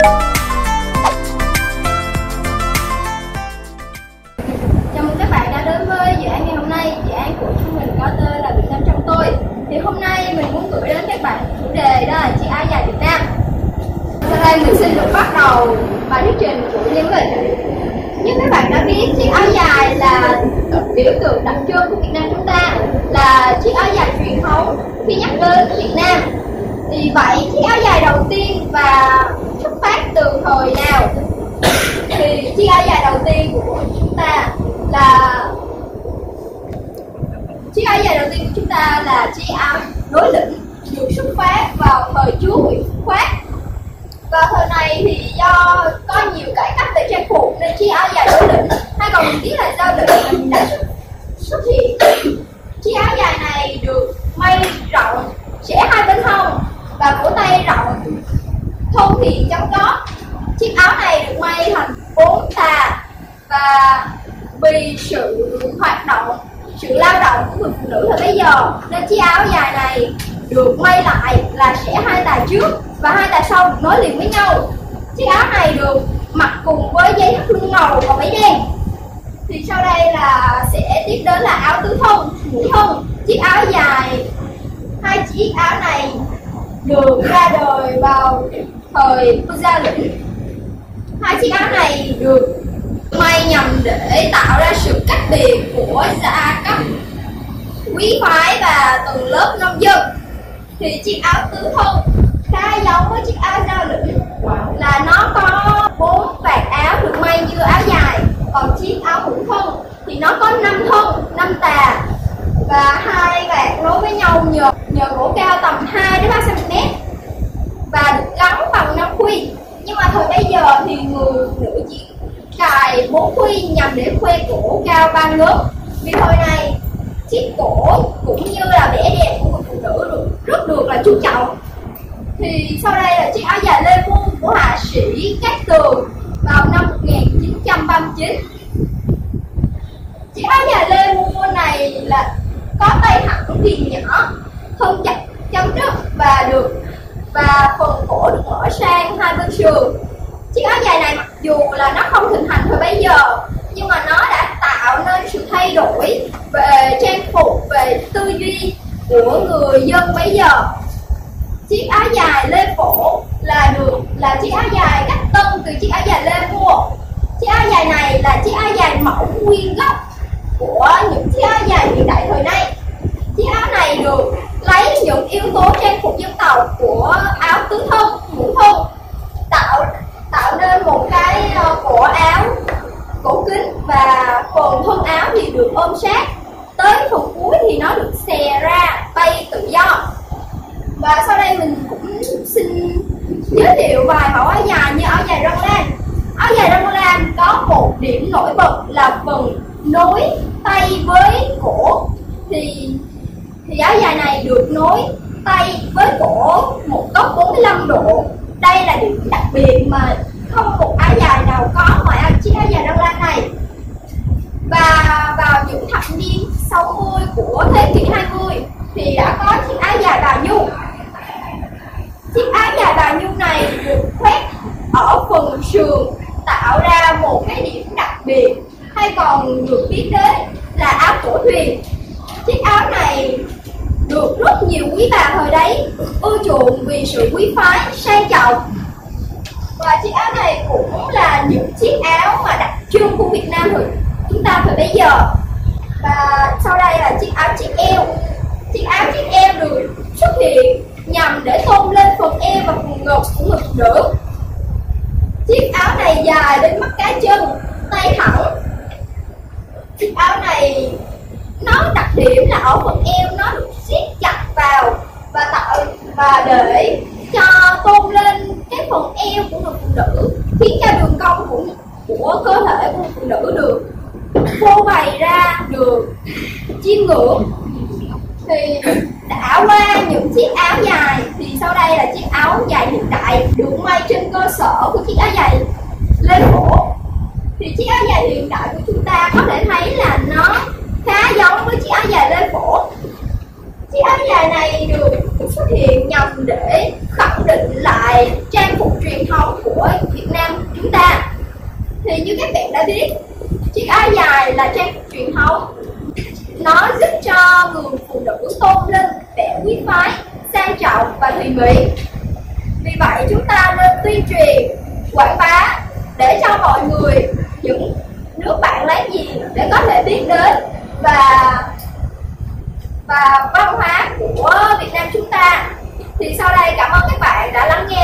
Chào mừng các bạn đã đến với dự án ngày hôm nay. Dự án của chúng mình có tên là Việt Nam trong tôi. Thì hôm nay mình muốn gửi đến các bạn chủ đề đó là chiếc áo dài Việt Nam. Sau đây mình xin được bắt đầu bài thuyết trình của Liên Minh. Như các bạn đã biết, chiếc áo dài là biểu tượng đặc trưng của Việt Nam chúng ta, là chiếc áo dài truyền thống khi nhắc đến Việt Nam. Thì vậy, chiếc áo dài đầu tiên và xuất phát từ thời nào? Thì chiếc áo dài đầu tiên của chúng ta là chiếc áo đối lĩnh, được xuất phát vào thời Chúa Nguyễn Phúc Khoát. Vào thời này thì do có nhiều cải cách về trang phục nên chiếc áo dài đối lĩnh hay còn mình biết là giao lĩnh đã xuất hiện. Chiếc áo dài này được may rộng, xẻ hai bên hông và cổ tay rộng, thon thiện chấm gót. Chiếc áo này được may thành 4 tà, và vì sự hoạt động, sự lao động của người phụ nữ thời bấy giờ nên chiếc áo dài này được may lại là xẻ hai tà trước và hai tà sau được nối liền với nhau. Chiếc áo này được mặc cùng với dây thắt lưng màu và váy đen. Thì sau đây là sẽ tiếp đến là áo tứ thân, ngũ thân. Chiếc áo dài, hai chiếc áo này được ra đời vào thời vua Gia Lĩnh. Hai chiếc áo này được may nhằm để tạo ra sự cách biệt của gia cấp quý phái và tầng lớp nông dân. Thì chiếc áo tứ thân khá giống với chiếc áo Gia Lĩnh là nó có 4 vạt áo được may như áo dài, còn chiếc áo ngũ thân thì nó có 5 thân, 5 tà và 2 vạt nối với nhau nhờ gỗ cao tầm 2 đến 3 cm và được gắn bằng 5 khuy. Nhưng mà thời bây giờ thì người nữ chỉ cài 4 khuy nhằm để khoe cổ cao 3 ngớp. Vì thời này chiếc cổ cũng như là vẻ đẹp của người phụ nữ rất được là chú trọng. Thì sau đây là chiếc áo dài Lê Muôn của hạ sĩ Cát Tường vào năm 1939. Chiếc áo dài Lê Muôn này là có tay thẳng viền nhỏ, thân chặt chấm đứt và phần cổ được mở sang hai bên sườn. Chiếc áo dài này mặc dù là nó không hình thành thời bấy giờ nhưng mà nó đã tạo nên sự thay đổi về trang phục, về tư duy của người dân bấy giờ. Chiếc áo dài Lê Phổ là chiếc áo dài cách tân từ chiếc áo dài Lê Vua. Chiếc áo dài này là chiếc áo dài mẫu nguyên gốc của những chiếc áo dài hiện đại thời nay. Chiếc áo này được lấy những yếu tố trang phục dân tộc của áo tứ thân, ngũ thân, tạo nên một cái cổ áo cổ kính và phần thân áo thì được ôm sát, tới phần cuối thì nó được xè ra bay tự do. Và sau đây mình cũng xin giới thiệu vài mẫu áo dài như áo dài Răng Lan. Áo dài Răng Lan có một điểm nổi bật là phần nối tay với cổ. Thì áo dài này được nối tay với cổ một góc 45 độ. Đây là điểm đặc biệt mà không một áo dài nào có ngoài chiếc áo dài Răng Lan này. Và vào những thập niên 60 của thế kỷ 20 thì đã có chiếc áo dài Bà Nhu. Chiếc áo dài Bà Nhu này được khoét ở phần sườn tạo ra một cái điểm đặc biệt, hay còn được biết đến là áo cổ thuyền. Chiếc áo này được rất nhiều quý bà thời đấy ưa chuộng vì sự quý phái, sang trọng. Và chiếc áo này cũng là những chiếc áo mà đặc trưng của Việt Nam chúng ta thời bấy giờ. Và sau đây là chiếc áo chiếc eo. Chiếc áo chiếc eo được xuất hiện nhằm để tôn lên phần eo và phần ngực của người phụ nữ. Chiếc áo này dài đến mắt cá chân, tay thẳng. Chiếc áo này nó đặc điểm là ở phần eo nó được siết chặt vào và để cho tôn lên cái phần eo của người phụ nữ, khiến cho đường cong của cơ thể của người phụ nữ được phô bày ra, được chiêm ngưỡng. Thì đã qua những chiếc áo dài thì sau đây là chiếc áo dài hiện đại được may trên cơ sở của chiếc áo dài Lê Phổ. Thì chiếc áo dài hiện đại của chúng ta có thể thấy là nó khá giống với chiếc áo dài Lê Phổ. Chiếc áo dài này được xuất hiện nhằm để khẳng định lại trang phục truyền thống của thể biết chiếc áo dài là trang phục truyền thống. Nó giúp cho người phụ nữ tôn lên vẻ quý phái, sang trọng và thùy mị. Vì vậy chúng ta nên tuyên truyền, quảng bá để cho mọi người, những nước bạn láng giềng để có thể biết đến và văn hóa của Việt Nam chúng ta. Thì sau đây cảm ơn các bạn đã lắng nghe